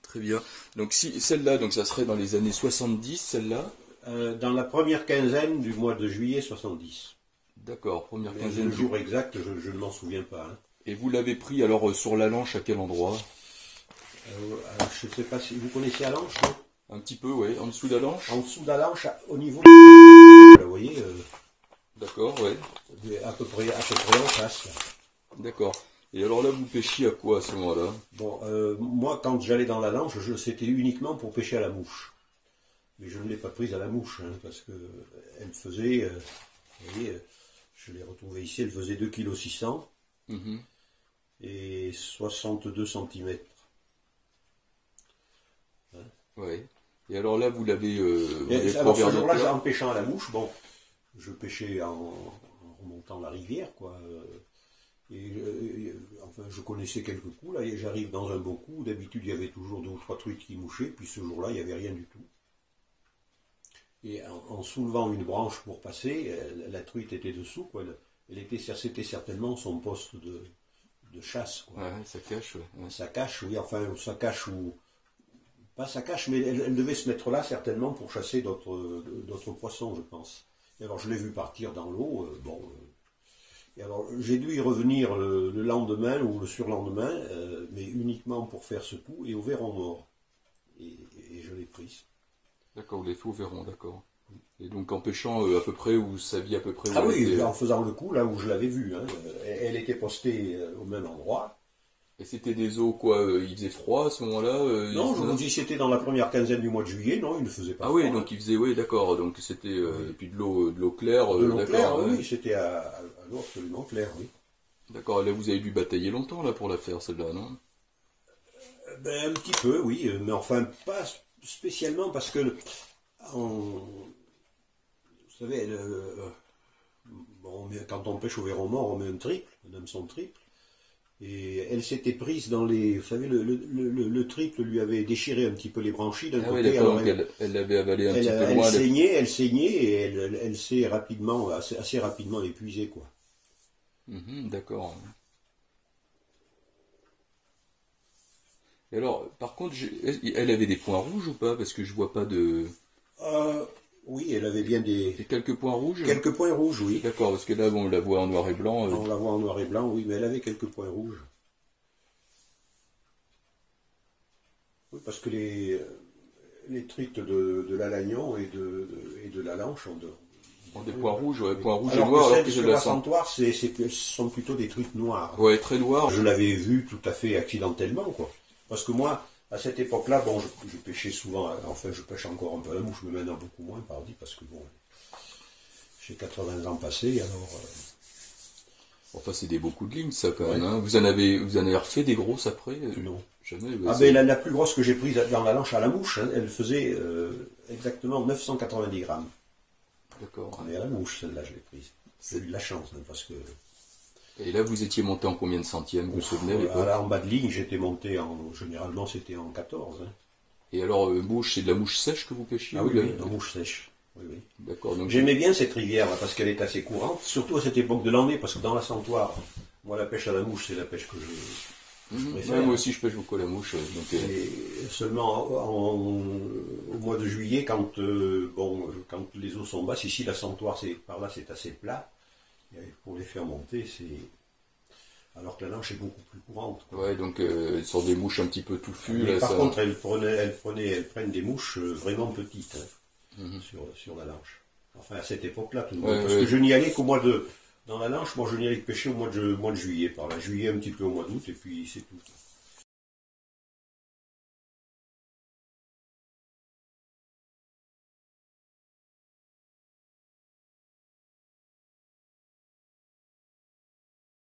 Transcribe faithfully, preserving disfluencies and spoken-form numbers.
Très bien. Donc si celle-là, donc ça serait dans les années soixante-dix, celle-là. Euh, dans la première quinzaine du mois de juillet soixante-dix. D'accord, première Mais quinzaine. le jour exact, je, je ne m'en souviens pas. Hein. Et vous l'avez pris alors euh, sur la Lanche à quel endroit? Euh, alors, je ne sais pas si vous connaissez Alanche, non? Un petit peu, oui. En dessous de la Lanche. En dessous d'Alanche, au niveau de... Vous voyez, euh, D'accord, oui. à peu près, à peu près en face. Là. D'accord. Et alors là, vous pêchiez à quoi à ce moment-là? Bon, euh, moi, quand j'allais dans la Lanche, je, c'était uniquement pour pêcher à la mouche. Mais je ne l'ai pas prise à la mouche, hein, parce que elle faisait, euh, vous voyez, euh, je l'ai retrouvée ici, elle faisait deux virgule six kilos Mhm. et soixante-deux centimètres. Hein. Ouais. Et alors là, vous l'avez euh, vous Et, l'avez alors pris ce vers jour-là, d'autres en pêchant à la mouche, bon, je pêchais en, en remontant la rivière, quoi. euh, Et, euh, enfin, je connaissais quelques coups, là, et j'arrive dans un beau coup. D'habitude, il y avait toujours deux ou trois truites qui mouchaient, puis ce jour-là, il n'y avait rien du tout. Et en, en soulevant une branche pour passer, euh, la truite était dessous, quoi. Elle, elle était, c'était certainement son poste de, de chasse, quoi. Ouais, ça cache, ouais. Ouais. Ça cache, oui, enfin, ça cache ou... Pas ça cache, mais elle, elle devait se mettre là, certainement, pour chasser d'autres, d'autres poissons, je pense. Et alors, je l'ai vu partir dans l'eau, euh, bon... Euh, Et alors, j'ai dû y revenir le, le lendemain ou le surlendemain, euh, mais uniquement pour faire ce coup et au verron mort. Et, et je l'ai prise. D'accord, vous l'avez fait au Véron, d'accord. Et donc en pêchant euh, à peu près, vous saviez à peu près où Ah elle oui, était. en faisant le coup, là où je l'avais vue. Hein, elle, elle était postée euh, au même endroit. Et c'était des eaux quoi euh, Il faisait froid à ce moment-là euh, Non, il- je vous dis, c'était dans la première quinzaine du mois de juillet. Non, il ne faisait pas Ah froid. oui, donc hein. il faisait, oui, d'accord. Donc c'était euh, Oui. et puis de l'eau, de l'eau claire, De euh, l'eau d'accord. claire, Ouais. oui, c'était à, à, à l'eau absolument claire, oui. D'accord. Là, vous avez dû batailler longtemps là pour la faire celle-là, non? Euh, Ben, un petit peu, oui, euh, mais enfin, pas spécialement parce que, en, vous savez, le, bon, on met- quand on pêche au verron mort, on met un triple, un hameçon triple. Et elle s'était prise dans les... Vous savez, le, le, le, le triple lui avait déchiré un petit peu les branchies d'un Ah oui, côté. d'accord. Alors Donc elle, elle, elle l'avait avalé un elle, petit peu elle loin. elle- saignait, elle saignait et elle, elle, elle s'est rapidement, assez, assez rapidement épuisée, quoi. Mhm, d'accord. Et alors, par contre, j'ai- est- elle avait des points rouges ou pas? Parce que je vois pas de. Euh, oui, elle avait bien des... Et quelques points rouges? Quelques points rouges, oui. D'accord, parce que là, bon, on la voit en noir et blanc. euh, On la voit en noir et blanc, oui, mais elle avait quelques points rouges. Oui, parce que les, les truites de, de la Lagnon et de, de- et de la Lanche ont de, ont des points rouges, ouais, oui. points rouges et Alors noirs, que alors celles que je sur la la sens. Santoire, c'est, c'est, ce sont plutôt des truites noires. Ouais, très noir. Je l'avais vu tout à fait accidentellement, quoi. Parce que moi, à cette époque-là, bon, je, je pêchais souvent, enfin, je pêche encore un peu à la mouche, mais maintenant beaucoup moins, pardi, parce que bon, j'ai quatre-vingts ans passés, alors. euh, Enfin, c'est des beaux coups de ligne, ça, quand Ouais. même. Hein. Vous en avez, vous en avez refait des grosses après? euh, non. Jamais. Ah bah, c'est- ben la, la plus grosse que j'ai prise dans la Lanche à la mouche, hein, elle faisait euh, exactement neuf cent quatre-vingt-dix grammes. D'accord. Mais à la mouche, celle-là, je l'ai prise. J'ai eu de la chance, hein, parce que Et là, vous étiez monté en combien de centièmes, vous vous souvenez, à euh, l'époque? en bas de ligne, j'étais monté en. Généralement, c'était en quatorze. Hein. Et alors, euh, mouche, c'est de la mouche sèche que vous pêchiez? Ah ou oui, de oui, la- en mouche sèche. Oui, oui. D'accord. Donc, J'aimais bien cette rivière là, parce qu'elle est assez courante, surtout à cette époque de l'année, parce que dans la Santoire, moi la pêche à la mouche, c'est la pêche que je, Mhm. préfère. Ouais, moi aussi, je pêche beaucoup la mouche. euh, Donc, euh, Et seulement en- en- au mois de juillet, quand, euh, bon, quand les eaux sont basses, ici la Santoire, c'est, par là c'est assez plat, et pour les faire monter, c'est. Alors que la Lanche est beaucoup plus courante. quoi. ouais, donc, euh, sur des mouches un petit peu touffues. Mais là, par ça- contre, elles, prenaient, elles, prenaient, elles prennent des mouches euh, vraiment petites hein, Mhm. sur, sur la Lanche. Enfin, à cette époque-là, tout le Ouais, monde. Parce ouais. que je n'y allais qu'au mois de. Dans la Lanche, moi je n'y allais pêcher au mois de, mois de juillet, par là. Juillet, un petit peu au mois d'août, et puis c'est tout.